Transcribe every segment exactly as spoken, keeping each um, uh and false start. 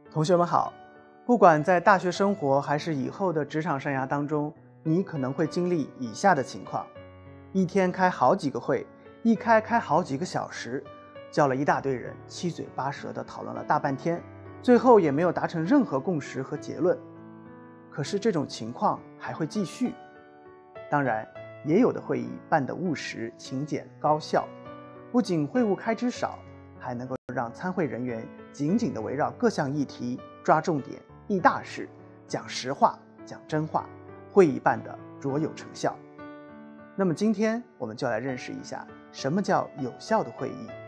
同学们好，不管在大学生活还是以后的职场生涯当中，你可能会经历以下的情况：一天开好几个会，一开开好几个小时，叫了一大堆人，七嘴八舌地讨论了大半天，最后也没有达成任何共识和结论。可是这种情况还会继续。当然，也有的会议办得务实、勤俭、高效，不仅会务开支少，还能够让参会人员紧紧地围绕各项议题抓重点、议大事、讲实话、讲真话，会议办得卓有成效。那么今天我们就来认识一下什么叫有效的会议。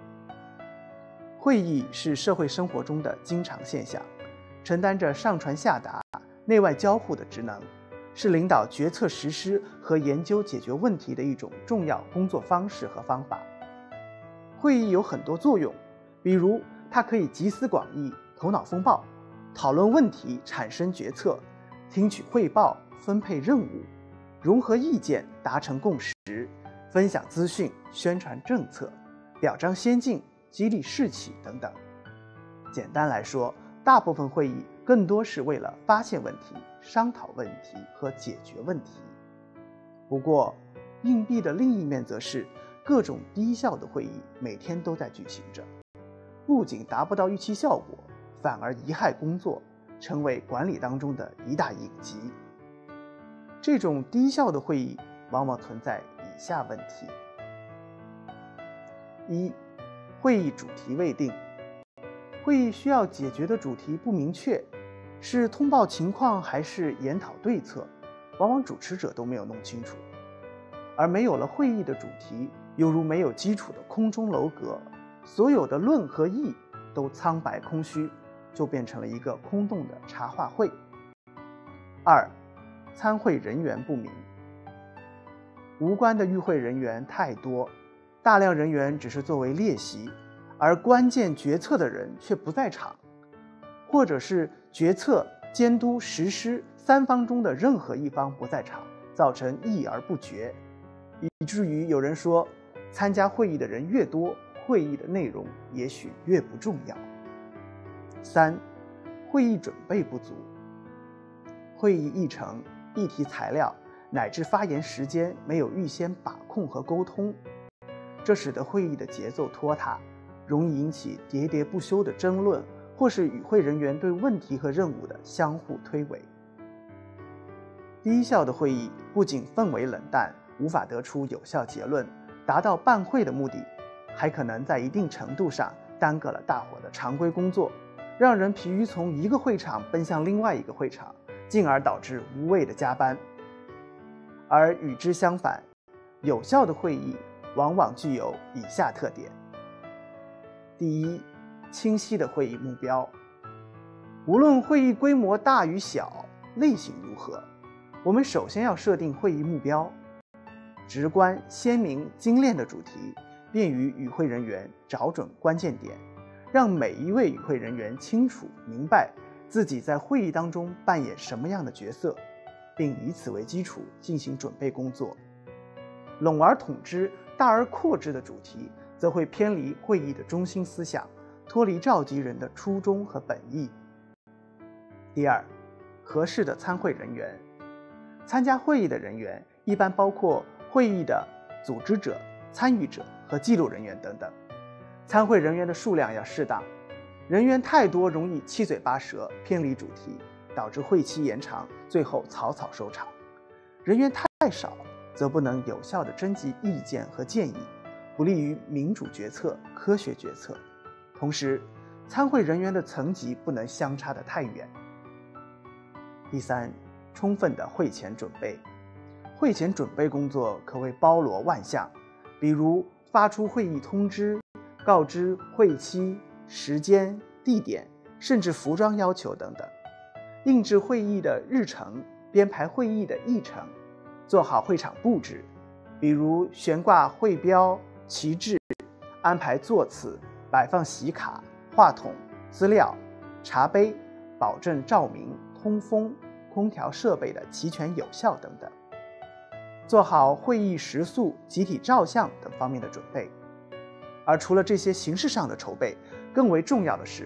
会议是社会生活中的经常现象，承担着上传下达、内外交互的职能，是领导决策实施和研究解决问题的一种重要工作方式和方法。会议有很多作用，比如它可以集思广益、头脑风暴，讨论问题、产生决策，听取汇报、分配任务，融合意见、达成共识，分享资讯、宣传政策，表彰先进、激励士气等等。简单来说，大部分会议更多是为了发现问题、商讨问题和解决问题。不过，硬币的另一面则是各种低效的会议每天都在举行着，不仅达不到预期效果，反而贻害工作，成为管理当中的一大隐疾。这种低效的会议往往存在以下问题：一、会议主题未定。会议需要解决的主题不明确，是通报情况还是研讨对策，往往主持者都没有弄清楚。而没有了会议的主题，犹如没有基础的空中楼阁，所有的论和议都苍白空虚，就变成了一个空洞的茶话会。二、参会人员不明。无关的与会人员太多，大量人员只是作为列席，而关键决策的人却不在场，或者是决策、监督、实施三方中的任何一方不在场，造成议而不决，以至于有人说，参加会议的人越多，会议的内容也许越不重要。三、会议准备不足。会议议程、议题材料乃至发言时间没有预先把控和沟通，这使得会议的节奏拖沓，容易引起喋喋不休的争论，或是与会人员对问题和任务的相互推诿。低效的会议不仅氛围冷淡，无法得出有效结论，达到办会的目的，还可能在一定程度上耽搁了大伙的常规工作，让人疲于从一个会场奔向另外一个会场，进而导致无谓的加班。而与之相反，有效的会议往往具有以下特点：第一，清晰的会议目标。无论会议规模大与小，类型如何，我们首先要设定会议目标。直观、鲜明、精炼的主题，便于与会人员找准关键点，让每一位与会人员清楚明白自己在会议当中扮演什么样的角色，并以此为基础进行准备工作。笼而统之、大而扩之的主题，则会偏离会议的中心思想，脱离召集人的初衷和本意。第二，合适的参会人员。参加会议的人员一般包括会议的组织者、参与者和记录人员等等。参会人员的数量要适当，人员太多容易七嘴八舌，偏离主题，导致会期延长，最后草草收场。人员太少，则不能有效地征集意见和建议，不利于民主决策、科学决策。同时，参会人员的层级不能相差得太远。第三，充分的会前准备。会前准备工作可谓包罗万象，比如发出会议通知，告知会期、时间、地点，甚至服装要求等等；印制会议的日程，编排会议的议程，做好会场布置，比如悬挂会标、旗帜，安排座次，摆放席卡、话筒、资料、茶杯，保证照明、通风、空调设备的齐全有效等等。做好会议食宿、集体照相等方面的准备。而除了这些形式上的筹备，更为重要的是，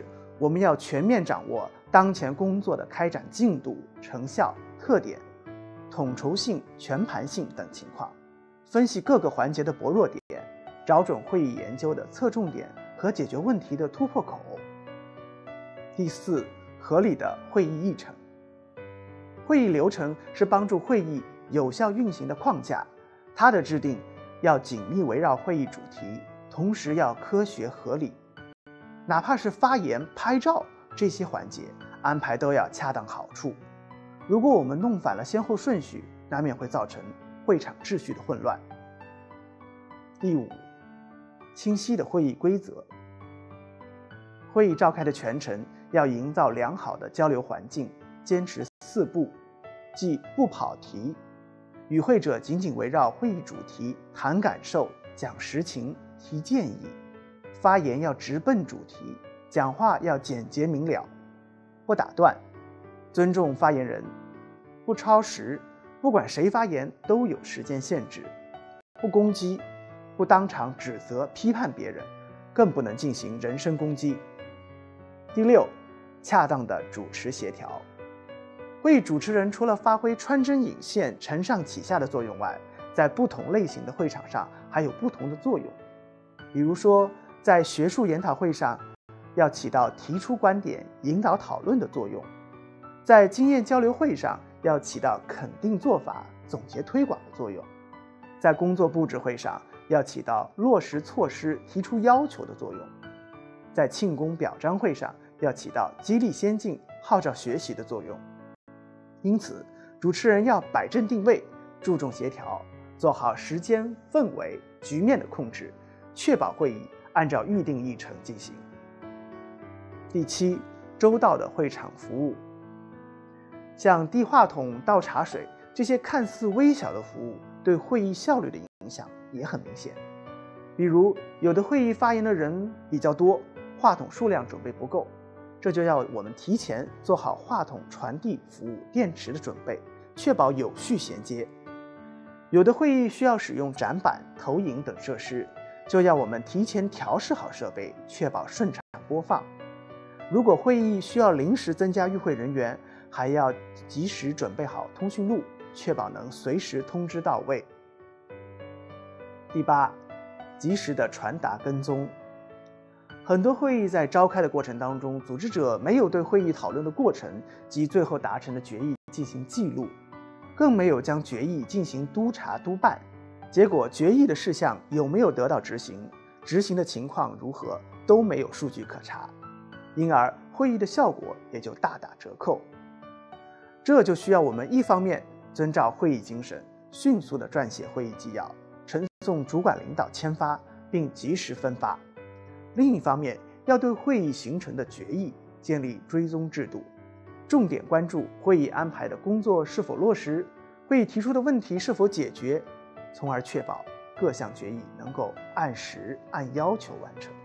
我们要全面掌握当前工作的开展进度、成效、特点、统筹性、全盘性等情况，分析各个环节的薄弱点，找准会议研究的侧重点和解决问题的突破口。第四，合理的会议议程。会议流程是帮助会议有效运行的框架，它的制定要紧密围绕会议主题，同时要科学合理。哪怕是发言、拍照这些环节安排都要恰当好处。如果我们弄反了先后顺序，难免会造成会场秩序的混乱。第五，清晰的会议规则。会议召开的全程要营造良好的交流环境，坚持四不，即不跑题，与会者紧紧围绕会议主题谈感受、讲实情、提建议，发言要直奔主题，讲话要简洁明了，不打断，尊重发言人，不超时，不管谁发言都有时间限制，不攻击，不当场指责批判别人，更不能进行人身攻击。第六，恰当的主持协调。会议主持人除了发挥穿针引线、承上启下的作用外，在不同类型的会场上还有不同的作用。比如说，在学术研讨会上，要起到提出观点、引导讨论的作用；在经验交流会上，要起到肯定做法、总结推广的作用；在工作布置会上，要起到落实措施、提出要求的作用；在庆功表彰会上，要起到激励先进、号召学习的作用。因此，主持人要摆正定位，注重协调，做好时间、氛围、局面的控制，确保会议按照预定议程进行。第七，周到的会场服务。像递话筒、倒茶水这些看似微小的服务，对会议效率的影响也很明显。比如，有的会议发言的人比较多，话筒数量准备不够，这就要我们提前做好话筒传递服务、电池的准备，确保有序衔接。有的会议需要使用展板、投影等设施，就要我们提前调试好设备，确保顺畅播放。如果会议需要临时增加与会人员，还要及时准备好通讯录，确保能随时通知到位。第八，及时的传达跟踪。很多会议在召开的过程当中，组织者没有对会议讨论的过程及最后达成的决议进行记录，更没有将决议进行督查督办，结果决议的事项有没有得到执行，执行的情况如何，都没有数据可查，因而会议的效果也就大打折扣。这就需要我们一方面遵照会议精神，迅速地撰写会议纪要，呈送主管领导签发，并及时分发；另一方面，要对会议形成的决议建立追踪制度，重点关注会议安排的工作是否落实，会议提出的问题是否解决，从而确保各项决议能够按时按要求完成。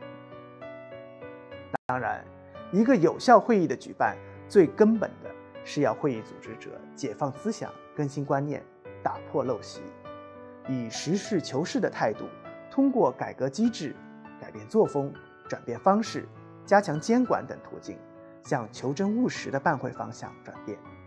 当然，一个有效会议的举办，最根本的是要会议组织者解放思想、更新观念、打破陋习，以实事求是的态度，通过改革机制、改变作风、转变方式、加强监管等途径，向求真务实的办会方向转变。